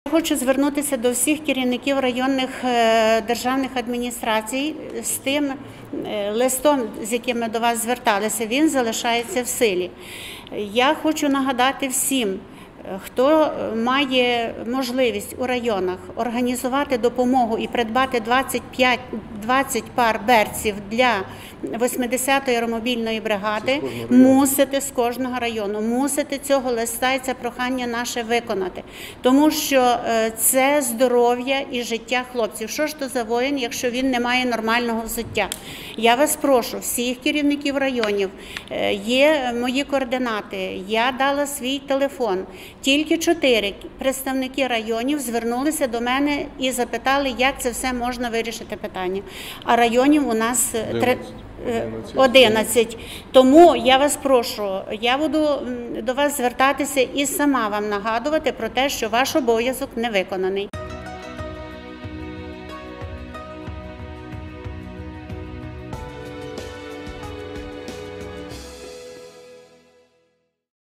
Хочу звернутися до всіх керівників районних державних адміністрацій з тим листом, з яким ми до вас зверталися, він залишається в силі. Я хочу нагадати всім, хто має можливість у районах організувати допомогу і придбати 20 пар берців для 80-ї аеромобільної бригади, мусите з кожного району, мусите цього листа і це прохання наше виконати. Тому що це здоров'я і життя хлопців. Що ж то за воїн, якщо він не має нормального взуття? Я вас прошу, всіх керівників районів, є мої координати, я дала свій телефон. Тільки 4 представники районів звернулися до мене і запитали, як це все можна вирішити питання. А районів у нас 11. Тому я вас прошу, я буду до вас звертатися і сама вам нагадувати про те, що ваш обов'язок не виконаний.